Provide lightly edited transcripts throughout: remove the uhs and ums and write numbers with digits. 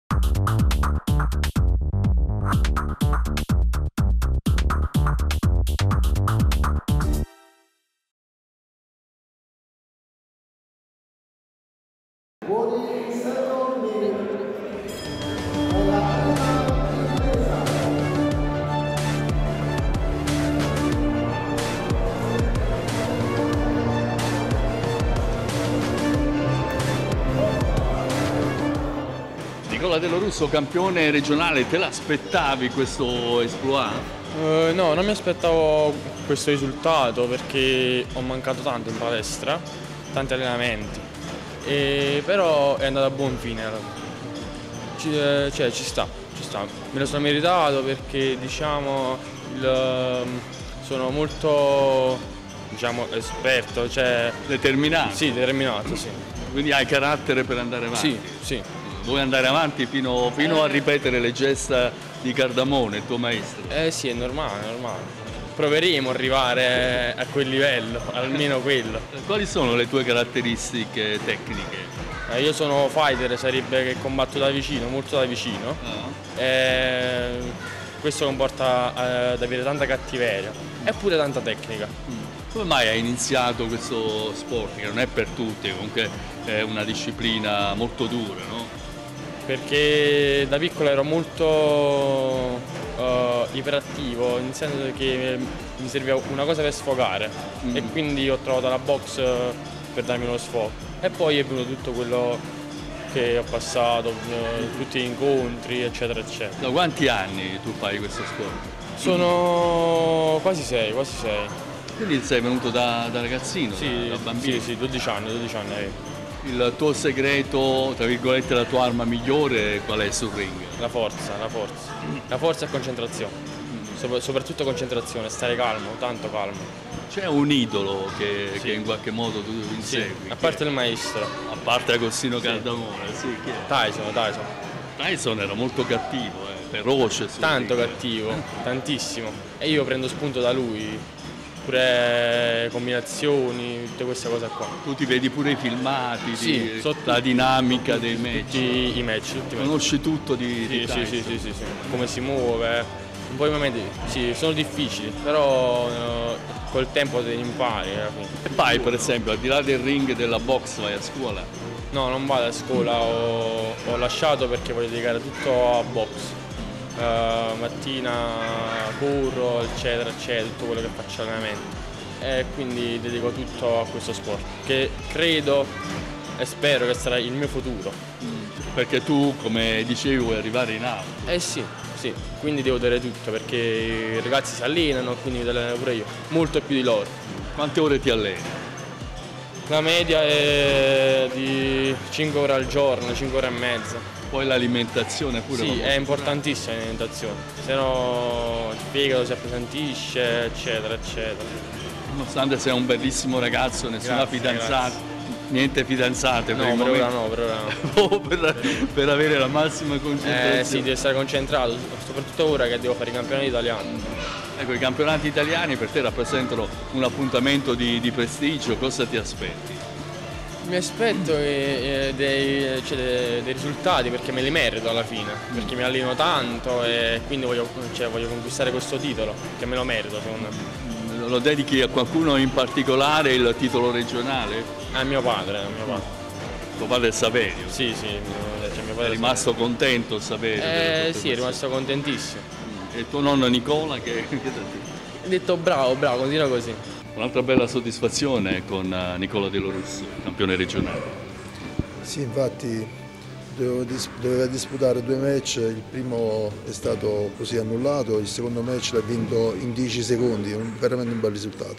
Nicola Delorusso, campione regionale, te l'aspettavi questo exploit? No, non mi aspettavo questo risultato perché ho mancato tanto in palestra, tanti allenamenti, però è andato a buon fine. Ci sta. Me lo sono meritato perché sono molto esperto, Determinato? Sì, determinato, sì. Quindi hai carattere per andare avanti? Sì. Vuoi andare avanti fino a ripetere le gesta di Cardamone, il tuo maestro? Sì, è normale. Proveremo ad arrivare a quel livello, almeno quello. Quali sono le tue caratteristiche tecniche? Io sono fighter, sarebbe che combatto da vicino, molto da vicino. Questo comporta ad avere tanta cattiveria e pure tanta tecnica. Come mai hai iniziato questo sport, che non è per tutti, comunque è una disciplina molto dura, no? Perché da piccolo ero molto iperattivo, nel senso che mi serviva una cosa per sfogare e quindi ho trovato la box per darmi uno sfogo. E poi è venuto tutto quello che ho passato, tutti gli incontri, eccetera, eccetera. Da quanti anni tu fai questo sport? Sono quasi sei. Quindi sei venuto da ragazzino, da bambino? Sì, 12 anni. Il tuo segreto, tra virgolette, la tua arma migliore qual è sul ring? La forza. La forza e concentrazione. Soprattutto concentrazione, stare calmo, tanto calmo. C'è un idolo che in qualche modo tu insegui? A parte il maestro. A parte Agostino Cardamone, sì, chi è? Tyson. Tyson era molto cattivo, feroce. Tanto cattivo, tantissimo. E io prendo spunto da lui, pure combinazioni, tutte queste cose qua. Tu ti vedi pure i filmati, sotto la dinamica dei match? Tutti i match. Conosci tutto di Tyson? Sì. Come si muove. Un po' i momenti sono difficili, però col tempo te ne impari alla fine. E poi, per esempio, al di là del ring e della box, vai a scuola? No, non vado a scuola, ho lasciato perché voglio dedicare tutto a box. Mattina corro, eccetera, tutto quello che faccio allenamento. E quindi dedico tutto a questo sport, che credo e spero che sarà il mio futuro. Perché tu, come dicevi, vuoi arrivare in alto? Sì, quindi devo dare tutto perché i ragazzi si allenano, quindi mi alleno pure io, molto più di loro. Quante ore ti alleni? La media è di 5 ore al giorno, 5 ore e mezza. Poi l'alimentazione pure? Sì, è importantissima l'alimentazione, se no il fegato si appesantisce, eccetera. Nonostante sei un bellissimo ragazzo, nessuna fidanzata? Grazie. Niente fidanzate per il momento? Per ora no. per avere la massima concentrazione? Sì, devo essere concentrato, soprattutto ora che devo fare i campionati italiani. Ecco, i campionati italiani per te rappresentano un appuntamento di prestigio, cosa ti aspetti? Mi aspetto dei risultati perché me li merito alla fine, perché mi alleno tanto e quindi voglio conquistare questo titolo, che me lo merito secondo me. Lo dedichi a qualcuno in particolare il titolo regionale? A mio padre. Tuo padre è Saverio? Sì, mio padre è rimasto contento Saverio? Sì, è rimasto contentissimo. E il tuo nonno Nicola che Ha detto bravo, continua così. Un'altra bella soddisfazione con Nicola Delorusso, campione regionale. Sì, infatti doveva disputare 2 match, il primo è stato così annullato, il secondo match l'ha vinto in 10 secondi, veramente un bel risultato.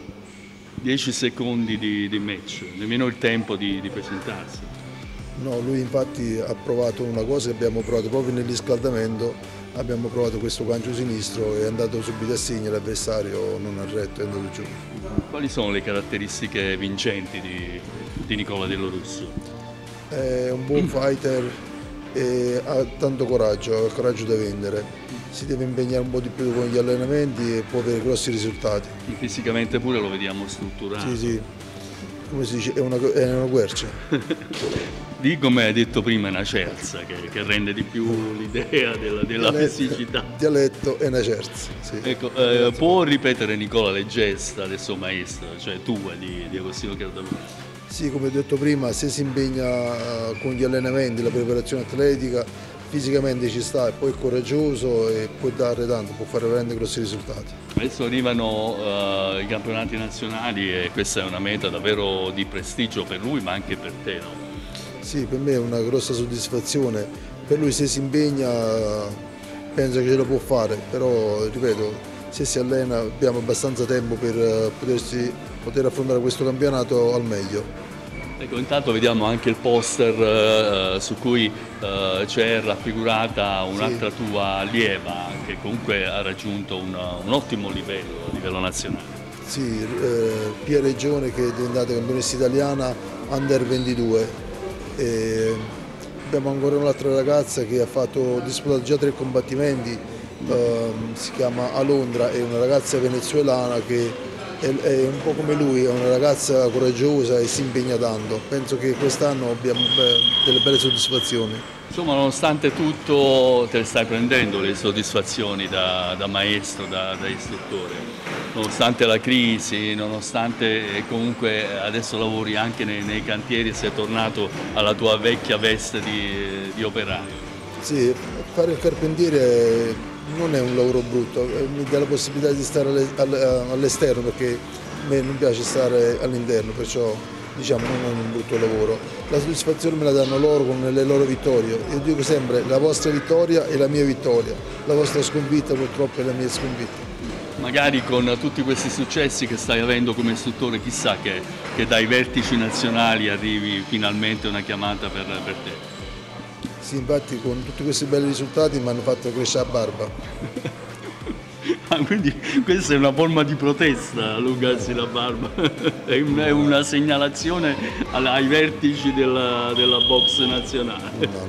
10 secondi di match, nemmeno il tempo di presentarsi. No, lui infatti ha provato una cosa che abbiamo provato proprio nel riscaldamento, abbiamo provato questo gancio sinistro e è andato subito a segno, l'avversario non ha retto, è andato giù. Quali sono le caratteristiche vincenti di Nicola Delorusso? È un buon fighter e ha tanto coraggio, ha il coraggio da vendere. Si deve impegnare un po' di più con gli allenamenti e può avere grossi risultati. Fisicamente pure lo vediamo strutturato. Sì, come si dice, è una quercia. Di come hai detto prima, è una cerza che rende di più l'idea della fisicità. Dialetto è una cerza. Sì. Ecco, può ripetere Nicola le gesta del suo maestro, cioè tue di Agostino Cardamone? Sì, come ho detto prima, se si impegna con gli allenamenti, la preparazione atletica, fisicamente ci sta e poi è coraggioso e può dare tanto, può fare veramente grossi risultati. Adesso arrivano i campionati nazionali e questa è una meta davvero di prestigio per lui ma anche per te, no? Sì, per me è una grossa soddisfazione, per lui se si impegna penso che ce la può fare, però ripeto, se si allena abbiamo abbastanza tempo per poter affrontare questo campionato al meglio. Ecco, intanto vediamo anche il poster su cui c'è raffigurata un'altra tua allieva che comunque ha raggiunto un ottimo livello a livello nazionale. Sì, Pia Regione che è diventata campionessa italiana Under 22. E abbiamo ancora un'altra ragazza che ha disputato già 3 combattimenti, si chiama Alondra, è una ragazza venezuelana che è un po' come lui, è una ragazza coraggiosa e si impegna tanto. Penso che quest'anno abbiamo delle belle soddisfazioni. Insomma, nonostante tutto te le stai prendendo le soddisfazioni da maestro, da istruttore, nonostante la crisi, nonostante comunque adesso lavori anche nei cantieri e sei tornato alla tua vecchia veste di operaio. Sì, fare il carpentiere non è un lavoro brutto, mi dà la possibilità di stare all'esterno perché a me non piace stare all'interno, perciò diciamo non è un brutto lavoro. La soddisfazione me la danno loro con le loro vittorie. Io dico sempre la vostra vittoria è la mia vittoria, la vostra sconfitta purtroppo è la mia sconfitta. Magari con tutti questi successi che stai avendo come istruttore, chissà che dai vertici nazionali arrivi finalmente una chiamata per te. Sì, infatti con tutti questi belli risultati mi hanno fatto crescere la barba. Quindi questa è una forma di protesta, allungarsi la barba, è una segnalazione ai vertici della box nazionale.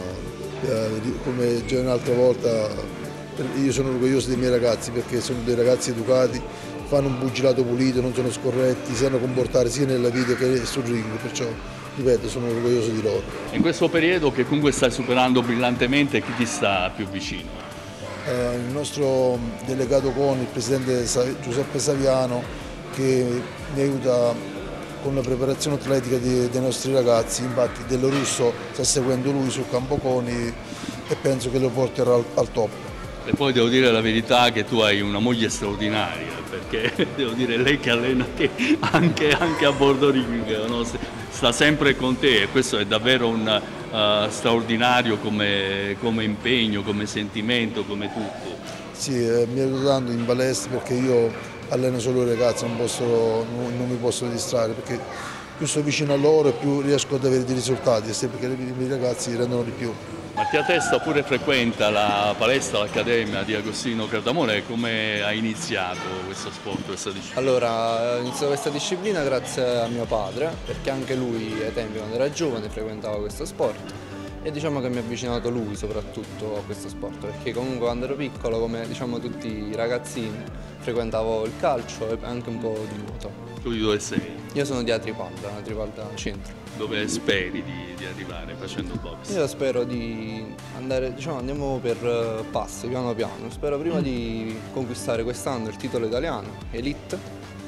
No, come già un'altra volta, io sono orgoglioso dei miei ragazzi perché sono dei ragazzi educati, fanno un pugilato pulito, non sono scorretti, sanno comportare sia nella vita che sul ring, perciò ripeto, sono orgoglioso di loro. In questo periodo che comunque stai superando brillantemente, chi ti sta più vicino? Il nostro delegato CONI, il presidente Giuseppe Saviano, che mi aiuta con la preparazione atletica dei nostri ragazzi, infatti Dello Russo sta seguendo lui sul campo CONI e penso che lo porterà al top. E poi devo dire la verità che tu hai una moglie straordinaria, perché devo dire lei che allena te anche a bordo ring, no? Sta sempre con te e questo è davvero un straordinario come impegno, come sentimento, come tutto. Sì, mi aiuta tanto in palestra perché io alleno solo i ragazzi, non mi posso distrarre perché più sto vicino a loro e più riesco ad avere dei risultati, perché i miei ragazzi rendono di più. Mattia Testa pure frequenta la palestra, l'accademia di Agostino Cardamone. Come hai iniziato questo sport, questa disciplina? Allora, ho iniziato questa disciplina grazie a mio padre, perché anche lui ai tempi quando era giovane frequentava questo sport e diciamo che mi ha avvicinato lui soprattutto a questo sport, perché comunque quando ero piccolo, come diciamo tutti i ragazzini, frequentavo il calcio e anche un po' di nuoto. Tu di dove sei? Io sono di Atripalda centro. Dove speri di arrivare facendo box? Io spero di andare, andiamo per passi, piano piano. Spero prima di conquistare quest'anno il titolo italiano, Elite,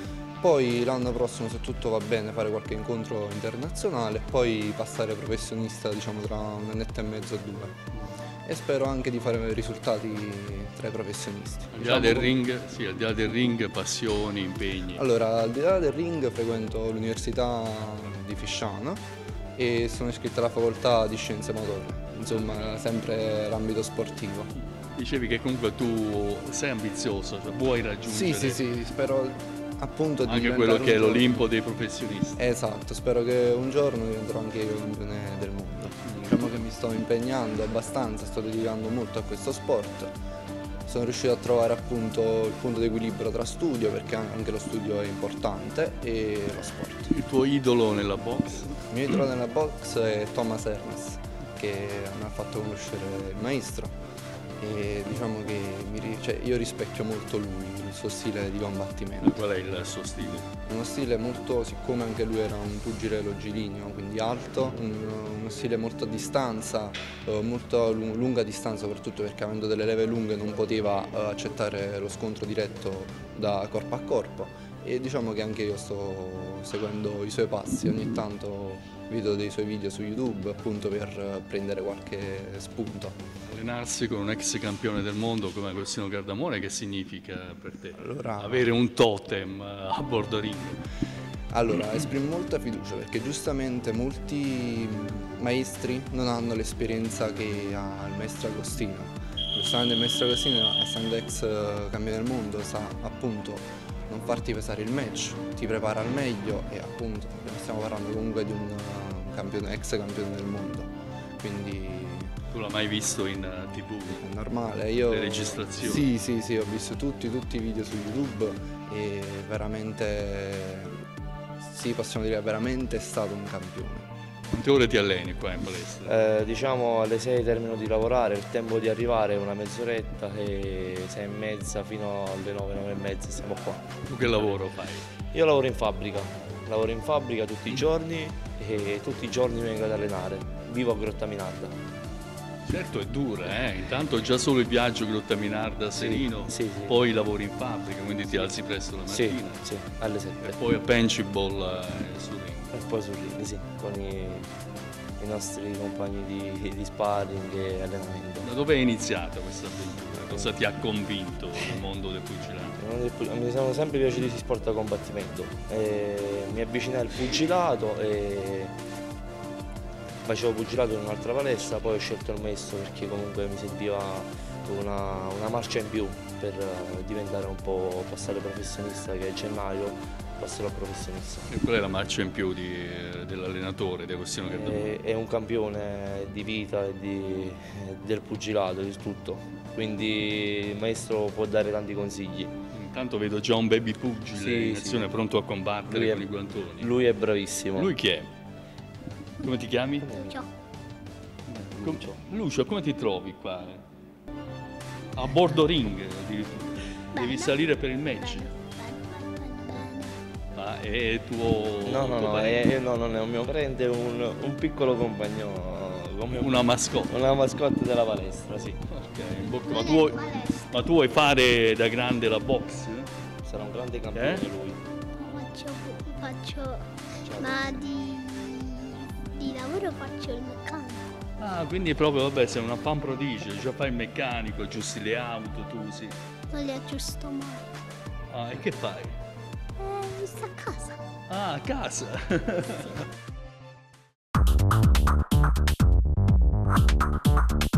poi l'anno prossimo, se tutto va bene, fare qualche incontro internazionale, poi passare professionista tra un annetto e mezzo o 2. E spero anche di fare risultati tra i professionisti. Al di là del ring, sì, al di là del ring, passioni, impegni. Allora, al di là del ring frequento l'Università di Fisciano e sono iscritto alla facoltà di Scienze Motorie, insomma sempre l'ambito sportivo. Dicevi che comunque tu sei ambizioso, cioè vuoi raggiungere. Sì, spero appunto di anche quello che è l'Olimpo dei professionisti. Esatto, spero che un giorno diventerò anche io campione del mondo. Diciamo che mi sto impegnando abbastanza, sto dedicando molto a questo sport. Sono riuscito a trovare appunto il punto di equilibrio tra studio, perché anche lo studio è importante, e lo sport. Il tuo idolo nella box? Il mio idolo nella box è Thomas Ernest, che mi ha fatto conoscere il maestro. e diciamo che io rispecchio molto lui, il suo stile di combattimento. Qual è il suo stile? Uno stile molto, siccome anche lui era un pugile longilineo, quindi alto, uno stile molto a distanza, molto lunga distanza soprattutto perché avendo delle leve lunghe non poteva accettare lo scontro diretto da corpo a corpo e diciamo che anche io sto seguendo i suoi passi, ogni tanto vedo dei suoi video su YouTube appunto per prendere qualche spunto. Allenarsi con un ex campione del mondo come Agostino Cardamone, che significa per te? Allora, avere un totem a bordo ring? Allora, esprimo molta fiducia perché giustamente molti maestri non hanno l'esperienza che ha il maestro Agostino. Giustamente il maestro Agostino, essendo ex campione del mondo, sa appunto non farti pesare il match, ti prepara al meglio e appunto stiamo parlando comunque di un ex campione del mondo. Quindi tu l'hai mai visto in TV? è normale, io... Le registrazioni? Sì, ho visto tutti i video su YouTube e veramente, sì, possiamo dire veramente è stato un campione. Quante ore ti alleni qua in palestra? Diciamo alle 6 termino di lavorare, il tempo di arrivare è una mezz'oretta e 6 e mezza fino alle 9, 9 e mezza siamo qua. Tu che lavoro fai? Io lavoro in fabbrica tutti i giorni e tutti i giorni vengo ad allenare, vivo a Grottaminarda. Certo è dura, intanto già solo il viaggio Grottaminarda Serino, sì. poi lavori in fabbrica, quindi ti alzi presto la mattina. Sì, alle 7. E poi a Paintball sul ring. E poi sul ring, sì, con i nostri compagni di sparring e allenamento. Da dove è iniziata questa avventura? Cosa ti ha convinto nel mondo del pugilato? Mi sono sempre piaciuti gli sport da combattimento. Mi avvicinai al pugilato e facevo pugilato in un'altra palestra, poi ho scelto il maestro perché comunque mi serviva una marcia in più per diventare un po' passare professionista, che a gennaio passerò professionista. E qual è la marcia in più dell'allenatore di Agostino Cardamone? È un campione di vita e del pugilato, di tutto, quindi il maestro può dare tanti consigli. Intanto vedo già un baby pugile in azione, pronto a combattere con i guantoni. Lui è bravissimo. Lui chi è? Come ti chiami? Lucio, come ti trovi qua? A bordo ring addirittura. Devi salire per il match. Ma è tuo... No, non è un mio parente, è un piccolo compagno. Una mascotte. Una mascotte della palestra, sì. Ok, ma tu vuoi fare da grande la box? Sarà un grande campione lui. Ma di lavoro faccio il meccanico. Ah, quindi proprio, vabbè, sei una fan prodigio, già fai il meccanico, aggiusti le auto, tu sì. Non le aggiusto mai. Ah, e che fai? Sto a casa. Ah, a casa. Sì.